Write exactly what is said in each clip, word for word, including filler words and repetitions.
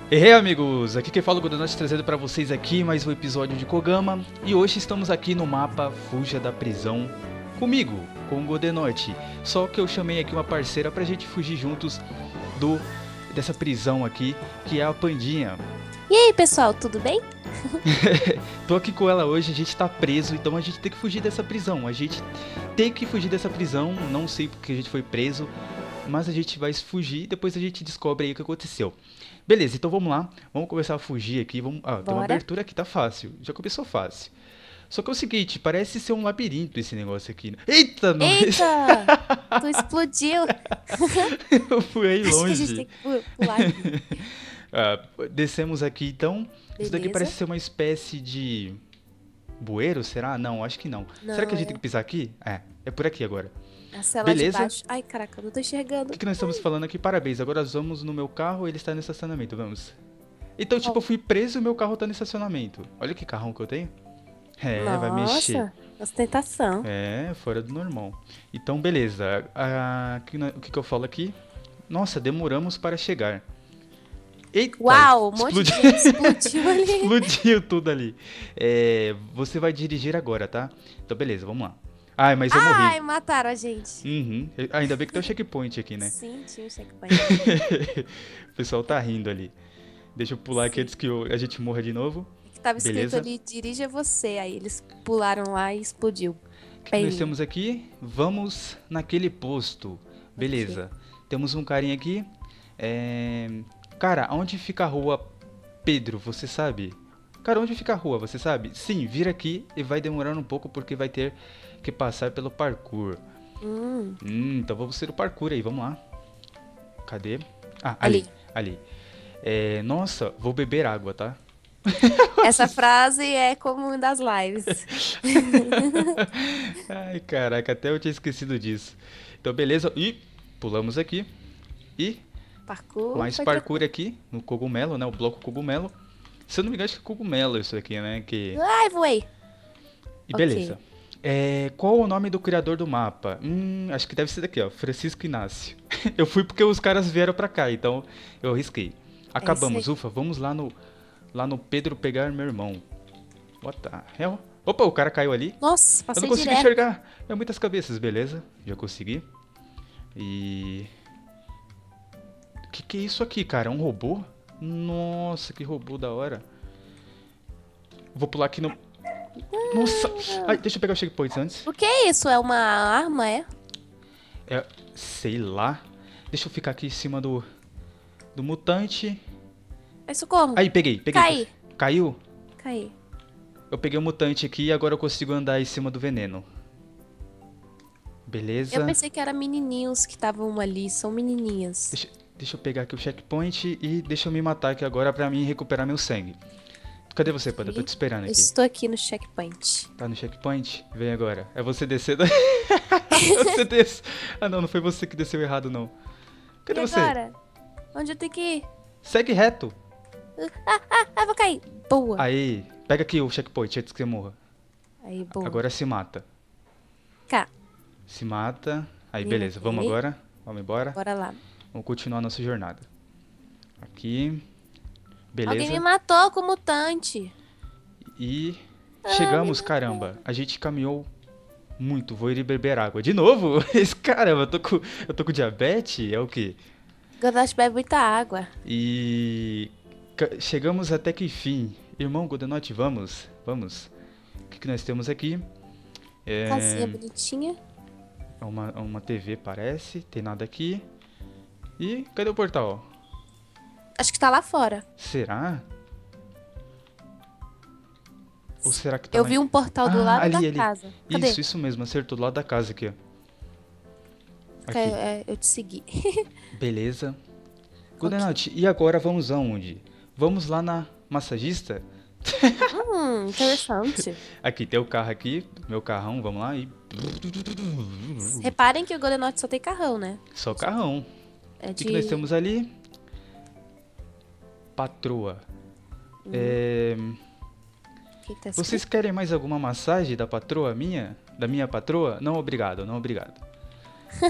E aí, amigos, aqui quem fala é o Godenote trazendo pra vocês aqui mais um episódio de Kogama. E hoje estamos aqui no mapa Fuja da Prisão comigo, com o Godenote. Só que eu chamei aqui uma parceira pra gente fugir juntos do dessa prisão aqui, que é a Pandinha. E aí, pessoal, tudo bem? Tô aqui com ela hoje, a gente tá preso, então a gente tem que fugir dessa prisão. A gente tem que fugir dessa prisão, não sei porque a gente foi preso, mas a gente vai fugir e depois a gente descobre aí o que aconteceu. Beleza, então vamos lá, vamos começar a fugir aqui, vamos... Ah, tem uma Bora. abertura aqui, tá fácil, já começou fácil. Só que é o seguinte, parece ser um labirinto esse negócio aqui, né? Eita, nós! Eita! Tu explodiu! Eu fui aí Acho que a gente tem longe. que pu- pular aqui. Ah, descemos aqui então, isso daqui Beleza. parece ser uma espécie de... bueiro, será? Não, acho que não. Não, Será que a gente é tem que pisar aqui? É, é por aqui agora. a cela de Beleza? baixo. Ai, caraca, eu não tô O enxergando. que, que nós estamos falando aqui? Parabéns, agora nós vamos no meu carro, ele está no estacionamento, vamos. Então, tipo, Ó. eu fui preso e o meu carro tá no estacionamento. Olha que carrão que eu tenho. É, vai mexer. Nossa, ostentação. É, fora do normal. Então, beleza. Ah, que no- o que, que eu falo aqui? Nossa, demoramos para chegar. Eita! Uau, um monte de explodiu, gente explodiu ali. explodiu tudo ali. É, você vai dirigir agora, tá? Então, beleza, vamos lá. Ai, mas eu Ai, morri. mataram a gente. Uhum. Ainda bem que tem o checkpoint aqui, né? Sim, tinha um checkpoint. O pessoal tá rindo ali. Deixa eu pular aqui Sim. antes que eu- a gente morra de novo. Que tava escrito Beleza. ali, dirija você. Aí eles pularam lá e explodiu. O que nós Bem, temos aqui? Vamos naquele posto. Beleza. Temos um carinha aqui. É... Cara, onde fica a rua Pedro, você sabe? Cara, onde fica a rua, você sabe? Sim, vira aqui e vai demorar um pouco porque vai ter que passar pelo parkour. hum, Hum, então vamos ser o parkour aí, vamos lá. Cadê? Ah, ali, ali. ali. É, nossa, vou beber água, tá? Essa frase é como uma das lives. Ai, caraca, até eu tinha esquecido disso. Então, beleza. E pulamos aqui. E Parkour mais foi parkour aqui no cogumelo, né? O bloco cogumelo. Se eu não me engano, acho que é cogumelo isso aqui, né? Que... tranquilo. Ai, voei. E Ok. beleza. É, qual o nome do criador do mapa? Hum, acho que deve ser daqui, ó. Francisco Inácio. Eu fui porque os caras vieram pra cá, então eu arrisquei. Acabamos, aí. ufa, vamos lá no, lá no Pedro pegar meu irmão. What the hell? Opa, o cara caiu ali. Nossa, Eu passei não consegui direto. enxergar. É muitas cabeças, beleza. Já consegui. E... O que, que é isso aqui, cara? É um robô? Nossa, que robô da hora. Vou pular aqui no... Nossa! Ai, deixa eu pegar o checkpoint antes. O que é isso? É uma arma, é? É... Sei lá. Deixa eu ficar aqui em cima do... Do mutante. É socorro. Aí, peguei, peguei. Cai. Caiu? Cai. Eu peguei o mutante aqui e agora eu consigo andar em cima do veneno. Beleza. Eu pensei que eram menininhos que estavam ali. São menininhas. Deixa, deixa eu pegar aqui o checkpoint e deixa eu me matar aqui agora pra mim recuperar meu sangue. Cadê você, Panda? Tô te esperando Eu aqui. estou aqui no checkpoint. Tá no checkpoint? Vem agora. É você descendo. Você desce. Ah, não, não foi você que desceu errado, não. Cadê E você? agora? Onde eu tenho que ir? Segue reto. Ah, vou cair. Boa. Aí, pega aqui o checkpoint antes que você morra. Aí, boa. Agora se mata. Cá. Se mata. Aí, Me beleza. Vamos matei. agora. Vamos embora. Bora lá. Vamos continuar a nossa jornada. Aqui. Alguém me Beleza. matou com o mutante. E chegamos, caramba. A gente caminhou muito. Vou ir beber água. De novo? Esse caramba, eu tô com, eu tô com diabetes? É o quê? Godash bebe muita água. E ca- chegamos até que enfim. Irmão Godenote, vamos? Vamos. O que, que nós temos aqui? É Casinha bonitinha. uma, uma T V, parece. Tem nada aqui. E cadê o portal? Acho que tá lá fora. Será? Ou será que tá Eu lá vi em- um portal do Ah, lado ali, da ali. casa. Cadê? Isso, isso mesmo. Acertou do lado da casa aqui, ó. Que Aqui. é, eu te segui. Beleza. Godenote, e agora vamos aonde? Vamos lá na massagista? hum, interessante. Aqui, tem o carro aqui, meu carrão, vamos lá e... Reparem que o Golden só tem carrão, né? Só carrão. É O de... que, que nós temos ali? Patroa. É, que que tá escrito? Vocês querem mais alguma massagem da patroa minha? Da minha patroa? Não, obrigado, não, obrigado.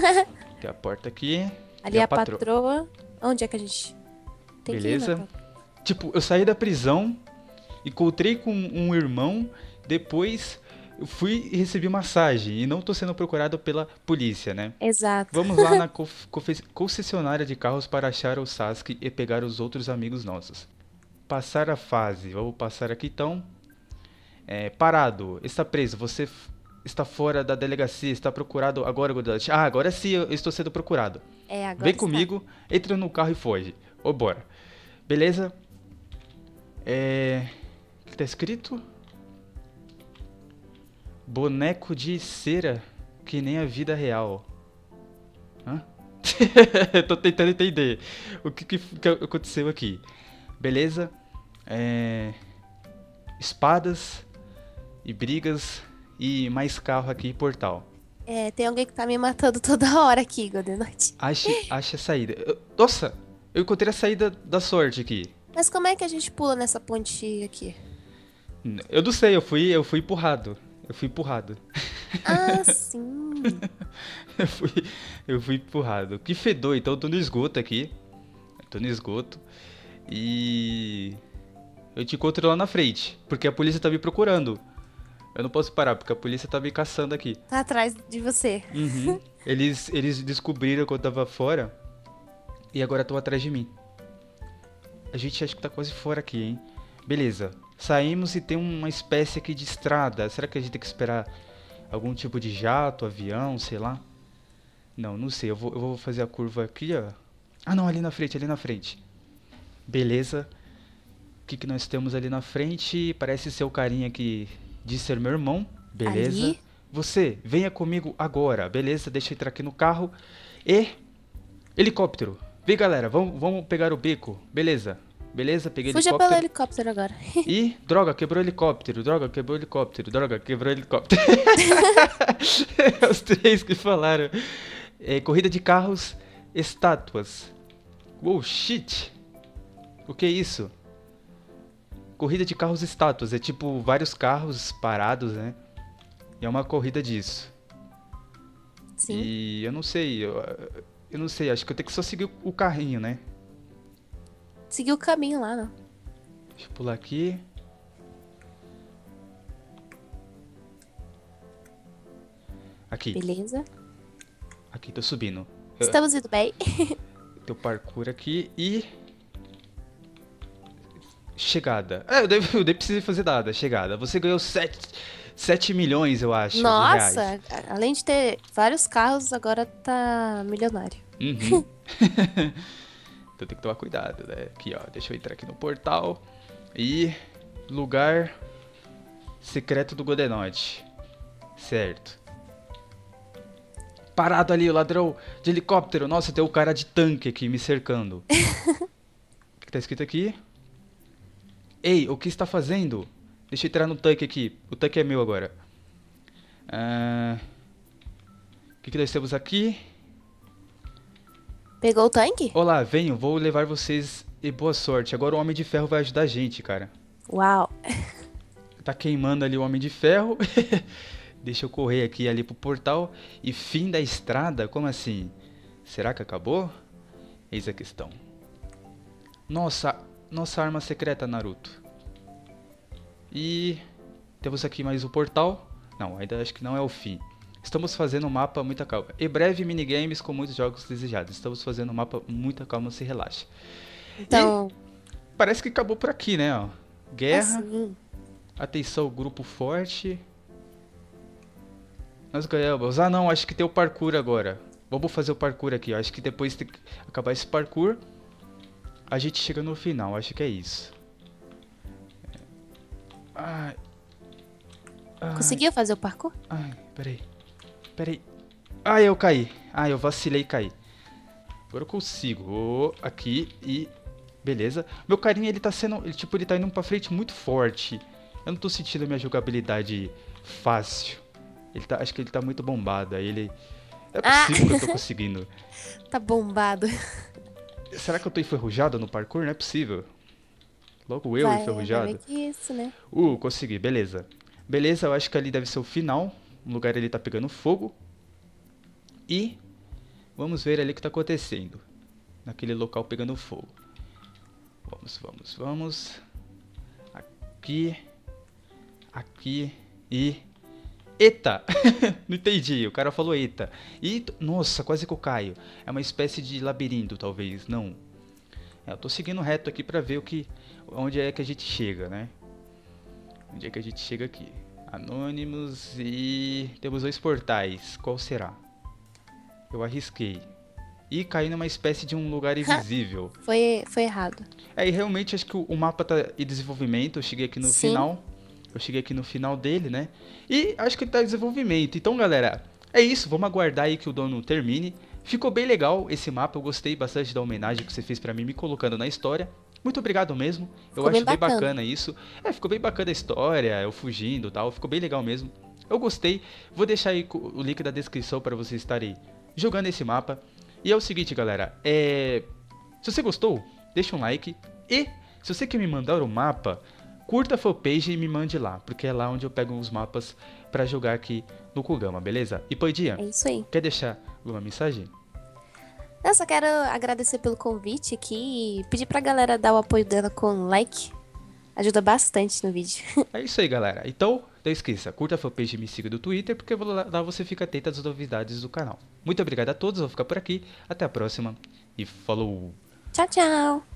Tem a porta aqui. Ali e é a patroa. Onde é que a gente tem Beleza. que ir? Tipo, eu saí da prisão, encontrei com um irmão, depois eu fui e recebi massagem. E não tô sendo procurado pela polícia, né? Exato. Vamos lá na conf- confe- concessionária de carros para achar o Sasuke e pegar os outros amigos nossos. Passar a fase. Vamos passar aqui então. É, parado. Está preso. Você f- está fora da delegacia. Está procurado agora, Godot. Ah, agora sim eu estou sendo procurado. É, agora Vem está. comigo, entra no carro e foge. Ô, bora. Beleza? É... O que tá escrito? Boneco de cera que nem a vida real. Hã? Tô tentando entender o que, que, que aconteceu aqui. Beleza? É... Espadas e brigas e mais carro aqui, portal. É, tem alguém que tá me matando toda hora aqui, Golden Knight. Ache, ache a saída. Eu- Nossa! Eu encontrei a saída da sorte aqui. Mas como é que a gente pula nessa ponte aqui? N- Eu não sei, eu fui, eu fui empurrado. Eu fui empurrado. Ah, sim. Eu fui, eu fui empurrado. Que fedor, então eu tô no esgoto aqui. Eu tô no esgoto. E eu te encontro lá na frente, porque a polícia tá me procurando. Eu não posso parar, porque a polícia tá me caçando aqui. Tá atrás de você. Uhum. Eles, eles descobriram que eu tava fora e agora estão atrás de mim. A gente acha que tá quase fora aqui, hein? Beleza. Saímos e tem uma espécie aqui de estrada. Será que a gente tem que esperar algum tipo de jato, avião, sei lá? Não, não sei. Eu vou, eu vou fazer a curva aqui, ó. Ah, não, ali na frente, ali na frente. Beleza. O que, que nós temos ali na frente? Parece ser o carinha que diz ser meu irmão. Beleza. Ali? Você, venha comigo agora. Beleza, deixa eu entrar aqui no carro. E... helicóptero. Vem, galera, vamos, vamos pegar o beco. Beleza. Beleza, peguei o Fuja helicóptero. pelo helicóptero agora. E, droga, quebrou o helicóptero, droga, quebrou o helicóptero, droga, quebrou o helicóptero. Os três que falaram. É, corrida de carros, estátuas. Wow, shit. O que é isso? Corrida de carros, estátuas. É tipo vários carros parados, né? E é uma corrida disso. Sim. E eu não sei, eu, eu não sei, acho que eu tenho que só seguir o carrinho, né? Seguiu o caminho lá, não. Deixa eu pular aqui. Aqui, Beleza. aqui, tô subindo. Eu- Estamos indo bem. Teu parkour aqui e... chegada. É, eu nem, eu nem precisei fazer nada, chegada. Você ganhou sete milhões, eu acho, de reais. Nossa, além de ter vários carros, agora tá milionário. Uhum. Então tem que tomar cuidado, né? Aqui, ó, deixa eu entrar aqui no portal. E... lugar... secreto do Godenote. Certo. Parado ali, o ladrão de helicóptero. Nossa, tem o cara de tanque aqui me cercando. O que tá escrito aqui? Ei, o que está fazendo? Deixa eu entrar no tanque aqui. O tanque é meu agora. Ah, o que, que nós temos aqui? Pegou o tanque? Olá, venham, vou levar vocês e boa sorte. Agora o Homem de Ferro vai ajudar a gente, cara. Uau. Tá queimando ali o Homem de Ferro. Deixa eu correr aqui ali pro portal. E fim da estrada? Como assim? Será que acabou? Eis a questão. Nossa, nossa arma secreta, Naruto. E temos aqui mais o portal. Não, ainda acho que não é o fim. Estamos fazendo um mapa, muita calma. E breve minigames com muitos jogos desejados. Estamos fazendo um mapa, muita calma, se relaxa. Então, Parece que acabou por aqui, né? Ó. Guerra. assim, Atenção, grupo forte. Nós ganhamos. Ah, não, acho que tem o parkour agora. Vamos fazer o parkour aqui. Ó. Acho que depois de acabar esse parkour, a gente chega no final. Acho que é isso. Ai. Ai. conseguiu fazer o parkour? Ai, peraí. Peraí. Ai, eu caí. Ai, eu vacilei e caí. Agora eu consigo. Oh, aqui e... beleza. Meu carinha, ele tá sendo... Ele, tipo, ele tá indo pra frente muito forte. Eu não tô sentindo a minha jogabilidade fácil. Ele tá, acho que ele tá muito bombado. Aí ele... é possível Ah. que eu tô conseguindo. Tá bombado. Será que eu tô enferrujado no parkour? Não é possível. Logo eu Vai, enferrujado. vai ver que isso, né? Uh, consegui, beleza. Beleza, eu acho que ali deve ser o final. O lugar ele tá pegando fogo. E vamos ver ali o que tá acontecendo. Naquele local pegando fogo. Vamos, vamos, vamos. Aqui. Aqui. E... Eita! Não entendi, o cara falou eita. E... Nossa, quase que eu caio. É uma espécie de labirinto, talvez. Não. É, eu tô seguindo reto aqui pra ver o que... Onde é que a gente chega, né? Onde é que a gente chega aqui? Anônimos e... Temos dois portais. Qual será? Eu arrisquei. E caí numa espécie de um lugar invisível. Foi, foi errado. É, e realmente acho que o, o mapa tá em desenvolvimento. Eu cheguei aqui no Sim. final. Eu cheguei aqui no final dele, né? E acho que ele tá em desenvolvimento. Então, galera, é isso. Vamos aguardar aí que o dono termine. Ficou bem legal esse mapa. Eu gostei bastante da homenagem que você fez pra mim, me colocando na história. Muito obrigado mesmo. Eu Ficou acho bem bem bacana. bacana isso. É, ficou bem bacana a história, eu fugindo e tal. Ficou bem legal mesmo. Eu gostei. Vou deixar aí co- o link da descrição para vocês estarem jogando esse mapa. E é o seguinte, galera. É... Se você gostou, deixa um like. E se você quer me mandar o mapa, curta a fanpage e me mande lá. Porque é lá onde eu pego os mapas pra jogar aqui no Kugama, beleza? E Poidinha, É isso aí. quer deixar alguma mensagem? Eu só quero agradecer pelo convite aqui e pedir pra galera dar o apoio dela com like. Ajuda bastante no vídeo. É isso aí, galera. Então, não esqueça, curta a fanpage e me siga do Twitter, porque lá você fica atento às novidades do canal. Muito obrigado a todos, vou ficar por aqui. Até a próxima e falou! Tchau, tchau.